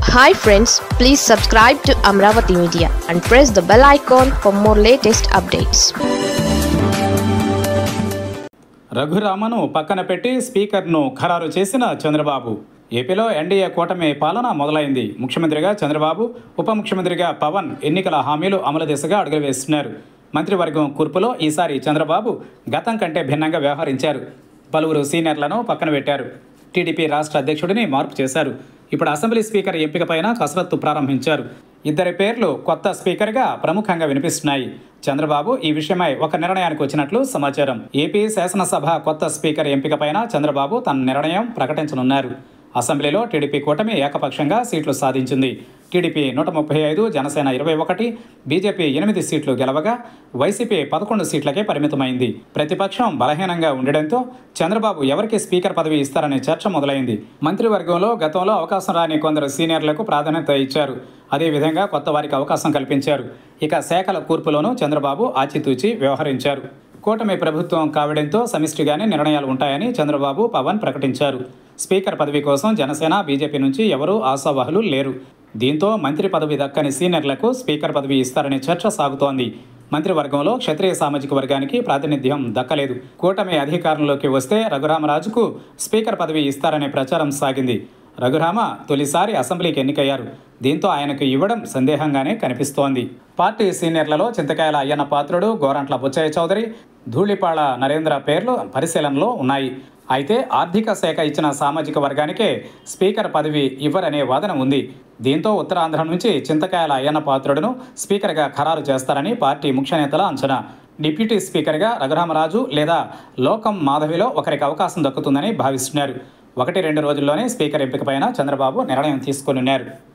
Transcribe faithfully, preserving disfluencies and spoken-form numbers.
Hi friends, please subscribe to Amravati Media and press the bell icon for more latest updates. రఘురామను పక్కన పెట్టి స్పీకర్ను ఖరారు చేసిన చంద్రబాబు. ఏపీలో ఎన్డీఏ కూటమి పాలన మొదలైంది. ముఖ్యమంత్రిగా చంద్రబాబు, ఉప ముఖ్యమంత్రిగా పవన్ ఎన్నికల హామీలు అమలు దిశగా అడుగులు వేస్తున్నారు. మంత్రివర్గం కూర్పులో ఈసారి చంద్రబాబు గతం కంటే భిన్నంగా వ్యవహరించారు. పలువురు సీనియర్లను పక్కన పెట్టారు. టీడీపీ రాష్ట్ర అధ్యక్షుడిని మార్పు చేశారు. ఇప్పుడు అసెంబ్లీ స్పీకర్ ఎంపికపైన కసరత్తు ప్రారంభించారు. ఇద్దరి పేర్లు కొత్త స్పీకర్గా ప్రముఖంగా వినిపిస్తున్నాయి. చంద్రబాబు ఈ విషయమై ఒక నిర్ణయానికి వచ్చినట్లు సమాచారం. ఏపీ శాసనసభ కొత్త స్పీకర్ ఎంపికపైన చంద్రబాబు తన నిర్ణయం ప్రకటించనున్నారు. అసెంబ్లీలో టీడీపీ కూటమి ఏకపక్షంగా సీట్లు సాధించింది. టీడీపీ నూట ముప్పై ఐదు, జనసేన ఇరవై ఒకటి, బీజేపీ ఎనిమిది సీట్లు గెలవగా వైసీపీ పదకొండు సీట్లకే పరిమితమైంది. ప్రతిపక్షం బలహీనంగా ఉండడంతో చంద్రబాబు ఎవరికి స్పీకర్ పదవి ఇస్తారనే చర్చ మొదలైంది. మంత్రివర్గంలో గతంలో అవకాశం రాని కొందరు సీనియర్లకు ప్రాధాన్యత ఇచ్చారు. అదేవిధంగా కొత్త వారికి అవకాశం కల్పించారు. ఇక శాఖల కూర్పులోనూ చంద్రబాబు ఆచితూచి వ్యవహరించారు. కూటమి ప్రభుత్వం కావడంతో సమిష్టిగానే నిర్ణయాలు ఉంటాయని చంద్రబాబు, పవన్ ప్రకటించారు. స్పీకర్ పదవి కోసం జనసేన, బీజేపీ నుంచి ఎవరూ ఆశావాహులు లేరు. దీంతో మంత్రి పదవి దక్కని సీనియర్లకు స్పీకర్ పదవి ఇస్తారనే చర్చ సాగుతోంది. మంత్రివర్గంలో క్షత్రియ సామాజిక వర్గానికి ప్రాతినిధ్యం దక్కలేదు. కూటమి అధికారంలోకి వస్తే రఘురామరాజుకు స్పీకర్ పదవి ఇస్తారనే ప్రచారం సాగింది. రఘురామ తొలిసారి అసెంబ్లీకి ఎన్నికయ్యారు. దీంతో ఆయనకు ఇవ్వడం సందేహంగానే కనిపిస్తోంది. పార్టీ సీనియర్లలో చింతకాయల అయ్యన్న పాత్రుడు, గోరంట్ల బుచ్చయ్య చౌదరి, ధూళిపాళ నరేంద్ర పేర్లు పరిశీలనలో ఉన్నాయి. అయితే ఆర్థిక శాఖ ఇచ్చిన సామాజిక వర్గానికే స్పీకర్ పదవి ఇవ్వరనే వాదన ఉంది. దీంతో ఉత్తరాంధ్ర నుంచి చింతకాయల అయ్యన్న పాత్రుడును స్పీకర్గా ఖరారు చేస్తారని పార్టీ ముఖ్య నేతల అంచనా. డిప్యూటీ స్పీకర్గా రఘురామరాజు లేదా లోకం మాధవిలో ఒకరికి అవకాశం దక్కుతుందని భావిస్తున్నారు. ఒకటి రెండు రోజుల్లోనే స్పీకర్ ఎంపికపైన చంద్రబాబు నిర్ణయం తీసుకొనున్నారు.